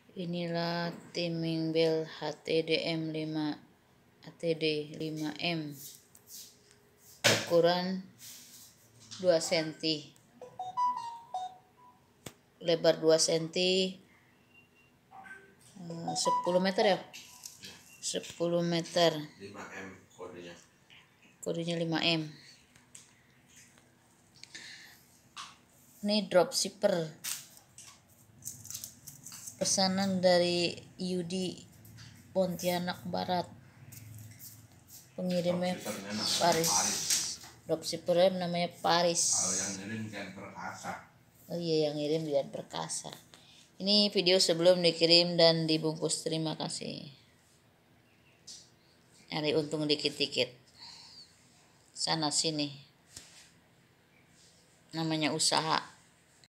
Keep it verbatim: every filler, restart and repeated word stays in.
Inilah timing bel H T D M lima H T D lima M, ukuran dua sentimeter, lebar dua sentimeter, sepuluh meter ya, sepuluh meter, lima M kodenya, kodenya lima M. Ini dropshipper, pesanan dari Yudi Pontianak Barat, pengirimnya Paris. Dropshippernya namanya Paris. Kalau yang ngirim Dian Perkasa. Oh iya, yang ngirim Dian Perkasa. Ini video sebelum dikirim dan dibungkus. Terima kasih. Nyari untung dikit-dikit, sana sini, namanya usaha.